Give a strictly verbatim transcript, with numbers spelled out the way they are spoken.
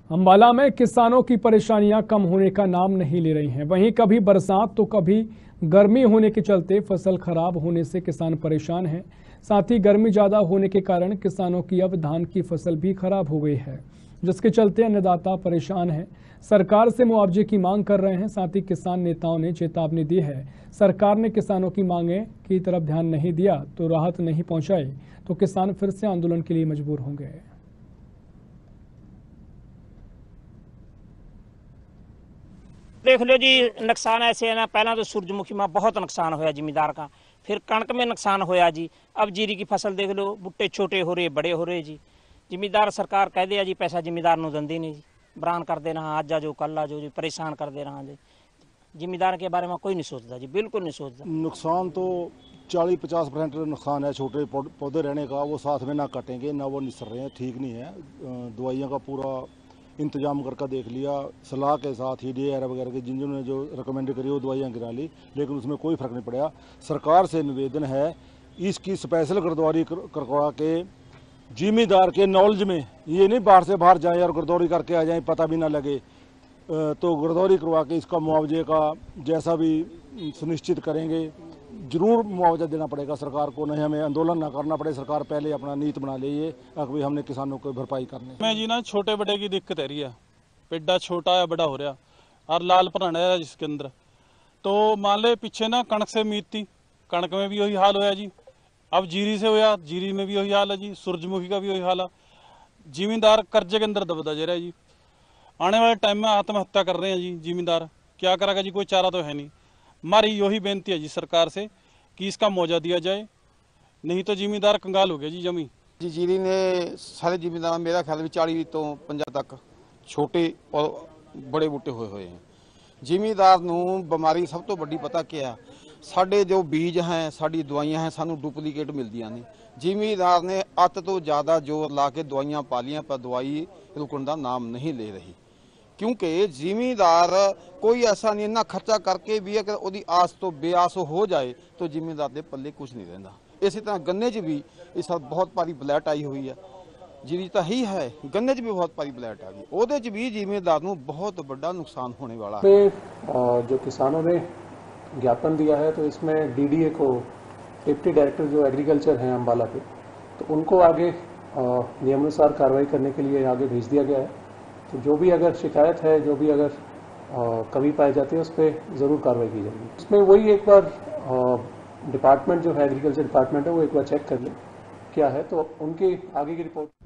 अंबाला में किसानों की परेशानियां कम होने का नाम नहीं ले रही हैं। वहीं कभी बरसात तो कभी गर्मी होने के चलते फसल खराब होने से किसान परेशान हैं। साथ ही गर्मी ज्यादा होने के कारण किसानों की अब धान की फसल भी खराब हो गई है, जिसके चलते अन्नदाता परेशान हैं। सरकार से मुआवजे की मांग कर रहे हैं। साथ ही किसान नेताओं ने चेतावनी दी है, सरकार ने किसानों की मांगे की तरफ ध्यान नहीं दिया तो राहत नहीं पहुंचाई तो किसान फिर से आंदोलन के लिए मजबूर होंगे। देख लो जी, नुकसान ऐसे है ना। पहला तो सूरजमुखी में बहुत नुकसान होया जिमीदार का, फिर कणक में नुकसान होया जी। अब जीरी की फसल देख लो, बुट्टे छोटे हो रहे बड़े हो रहे जी। जिमीदार सरकार कह दिया जी पैसा जिमीदार नूं दिंदी नहीं जी, बरान कर दे रहा अज आ जो कल आ जो जी, परेशान कर दे रहा जी। जिमीदार के बारे में कोई नहीं सोचता जी, बिल्कुल नहीं सोचता। नुकसान तो चालीस पचास परसेंट नुकसान है छोटे पौधे रहने का, वो साथ में ना कटेंगे ना वो निसर रहे हैं, ठीक नहीं है। दवाइयों का पूरा इंतजाम करके देख लिया, सलाह के साथ ही डी ए आर वगैरह के जिन जिन्होंने जो रिकमेंड करी वो दवाइयाँ गिरा ली, लेकिन उसमें कोई फर्क नहीं पड़ा। सरकार से निवेदन है इसकी स्पेशल गिरदौरी करवा के जिमीदार के नॉलेज में, ये नहीं बाहर से बाहर जाए और गिरदौरी करके आ जाए पता भी ना लगे, तो गिरदौरी करवा के इसका मुआवजे का जैसा भी सुनिश्चित करेंगे। जरूर मुआवजा देना पड़ेगा सरकार को, नहीं हमें आंदोलन ना करना पड़े। सरकार पहले अपना नीत बना ले ये अभी हमने किसानों को भरपाई करनी मैं जी ना छोटे बड़े की दिक्कत है रही है, पेड़ा छोटा या बड़ा हो रहा और लाल पराना है जिसके अंदर। तो मान ले पीछे ना कणक से उम्मीद थी, कणक में भी वही हाल होया जी। अब जीरी से होया, जीरी में भी वही हाल है जी। सूरजमुखी का भी वही हाल है। जिमीदार कर्जे के अंदर दबदा जा रहा है जी। आने वाले टाइम में आत्महत्या कर रहे हैं जी जिमीदार, क्या करेगा जी, कोई चारा तो है नहीं। हमारी यही बेनती है जी सरकार से कि इसका मुआवजा दिया जाए, नहीं तो जिमीदार कंगाल हो गया जी जमी जी। जीरी ने सारे जिमीदार मेरा ख्याल भी चालीस तो पंजाह तक छोटे और बड़े बूटे होए हुए हैं। जिमीदार नूं बीमारी सब तो बड़ी पता क्या, साडे जो बीज हैं साडी दवाइयां हैं सानू डुप्लीकेट मिलदियां ने। जिमीदार ने अत तो ज़्यादा जोर ला के दवाइयां पा लियां, पर दवाई रुकण का नाम नहीं ले रही, क्योंकि जिमीदार कोई ऐसा नहीं ना खर्चा करके भी अगर उसकी आस तो बेआस हो जाए तो जिमीदार के पल्ले कुछ नहीं रहता। इसी तरह गन्ने च भी इस साल बहुत भारी ब्लैट आई हुई है, जीरी तो ही है, गन्ने च भी बहुत भारी ब्लैट आ गई, ਉਹਦੇ ਚ भी जिमीदार को बहुत बड़ा नुकसान होने वाला है। जो किसानों ने ज्ञापन दिया है तो इसमें डी डी ए को, डिप्टी डायरेक्टर जो एग्रीकल्चर हैं अंबाला के, तो उनको आगे नियमानुसार कार्रवाई करने के लिए आगे भेज दिया गया है। तो जो भी अगर शिकायत है, जो भी अगर आ, कमी पाई जाती है उस पर ज़रूर कार्रवाई की जाएगी। इसमें वही एक बार डिपार्टमेंट जो है एग्रीकल्चर डिपार्टमेंट है वो एक बार चेक कर ले क्या है, तो उनकी आगे की रिपोर्ट